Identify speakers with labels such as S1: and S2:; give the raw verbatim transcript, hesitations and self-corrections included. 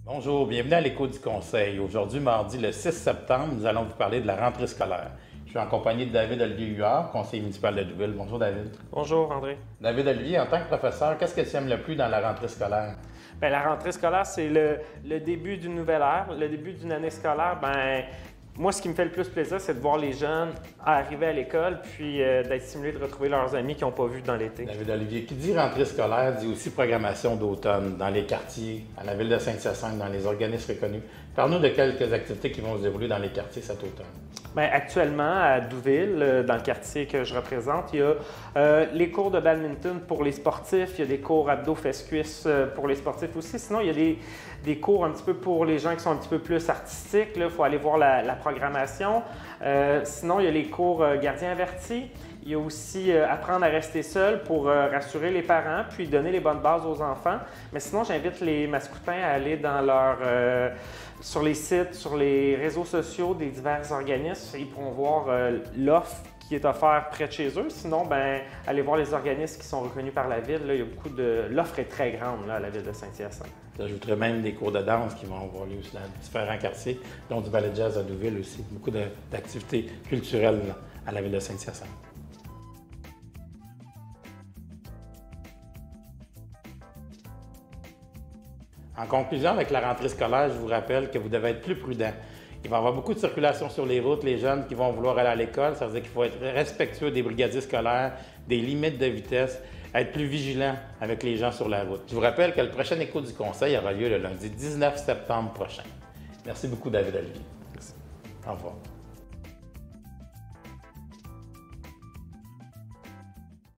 S1: Bonjour, bienvenue à l'Écho du Conseil. Aujourd'hui, mardi le six septembre, nous allons vous parler de la rentrée scolaire. Je suis en compagnie de David Olivier Huard, conseiller municipal de Douville. Bonjour David.
S2: Bonjour André.
S1: David Olivier, en tant que professeur, qu'est-ce que tu aimes le plus dans la rentrée scolaire?
S2: Bien, la rentrée scolaire, c'est le, le début d'une nouvelle ère, le début d'une année scolaire. Bien, moi, ce qui me fait le plus plaisir, c'est de voir les jeunes arriver à l'école puis euh, d'être stimulés de retrouver leurs amis qu'ils n'ont pas vus dans l'été.
S1: David Olivier, qui dit rentrée scolaire, dit aussi programmation d'automne dans les quartiers, à la ville de Saint-Hyacinthe, dans les organismes reconnus. Parle-nous de quelques activités qui vont se dérouler dans les quartiers cet automne.
S2: Bien, actuellement, à Douville, dans le quartier que je représente, il y a euh, les cours de badminton pour les sportifs, il y a des cours abdos-fesses-cuisses pour les sportifs aussi. Sinon, il y a des, des cours un petit peu pour les gens qui sont un petit peu plus artistiques. Il faut aller voir la, la programmation. Euh, sinon, il y a les cours euh, gardiens avertis. Il y a aussi euh, apprendre à rester seul pour euh, rassurer les parents, puis donner les bonnes bases aux enfants. Mais sinon, j'invite les mascoutins à aller dans leur, euh, sur les sites, sur les réseaux sociaux des divers organismes. Ils pourront voir euh, l'offre qui est offerte près de chez eux. Sinon, ben, allez voir les organismes qui sont reconnus par la ville. Là, il y a beaucoup de... L'offre est très grande là, à la ville de Saint-Hyacinthe.
S1: J'ajouterais même des cours de danse qui vont avoir lieu aussi dans différents quartiers, dont du ballet jazz à Douville aussi. Beaucoup d'activités culturelles là, à la ville de Saint-Hyacinthe. En conclusion, avec la rentrée scolaire, je vous rappelle que vous devez être plus prudent. Il va y avoir beaucoup de circulation sur les routes, les jeunes qui vont vouloir aller à l'école. Ça veut dire qu'il faut être respectueux des brigadiers scolaires, des limites de vitesse, être plus vigilant avec les gens sur la route. Je vous rappelle que le prochain Écho du Conseil aura lieu le lundi dix-neuf septembre prochain. Merci beaucoup, David Olivier.
S2: Merci.
S1: Au revoir.